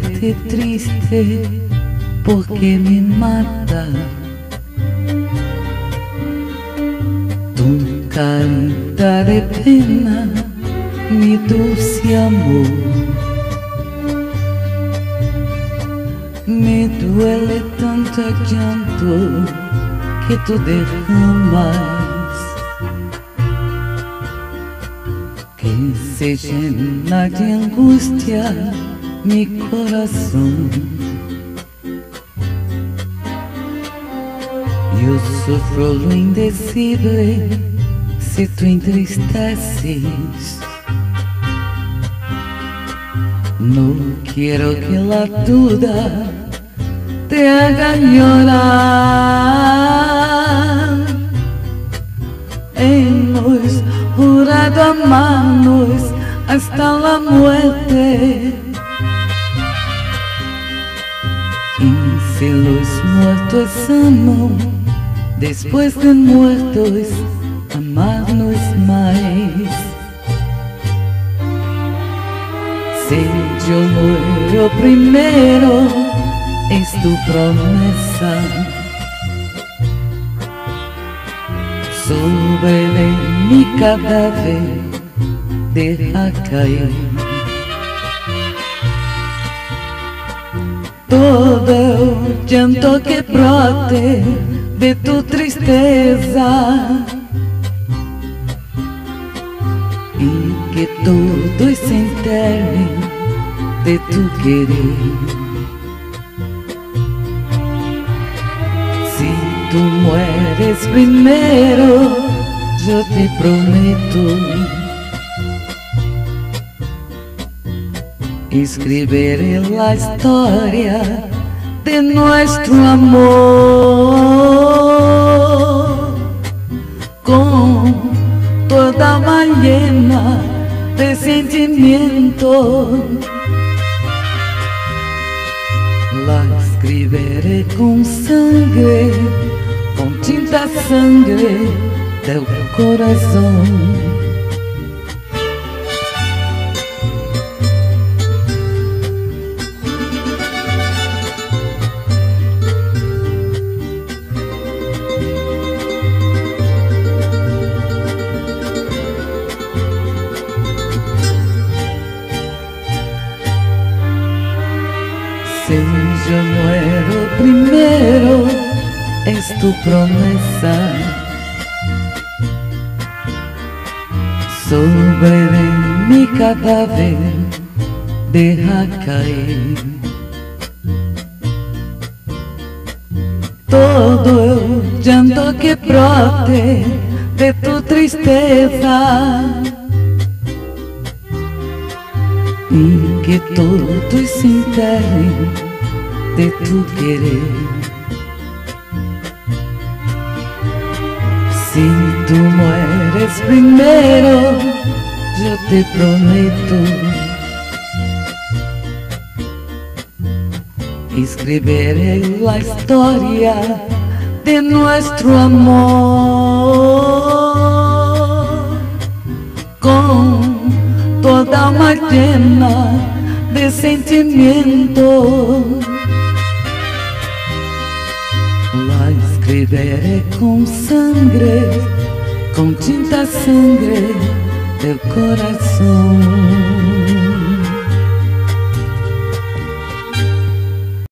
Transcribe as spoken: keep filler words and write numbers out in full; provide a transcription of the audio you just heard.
verte triste porque me mata. Tu carita de pena, mi dulce amor, me duele tanto el llanto que tú derramas, que se llena de angustia mi corazón. Yo sufro lo indecible si tú entristeces. No quiero que la duda te haga llorar. Hemos jurado amarnos hasta la muerte, y si los muertos aman, después de muertos amarnos más. Si yo muero primero, es tu promesa, sobre mi cadáver deja caer todo el llanto que brote de tu tristeza, y que todo se enterre de tu querer. Si tú mueres primero, yo te prometo escribiré la historia de nuestro amor con toda alma llena de sentimiento. La escribiré con sangre, con tinta sangre del corazón. Si yo muero primero, es tu promesa, sobre mi cadáver deja caer todo el llanto que brote de tu tristeza, y que todo se enterre de tu querer. Si tú mueres primero, yo te prometo escribiré la historia de nuestro amor con toda alma llena de sentimiento. La escribiré con sangre, con tinta sangre del corazón.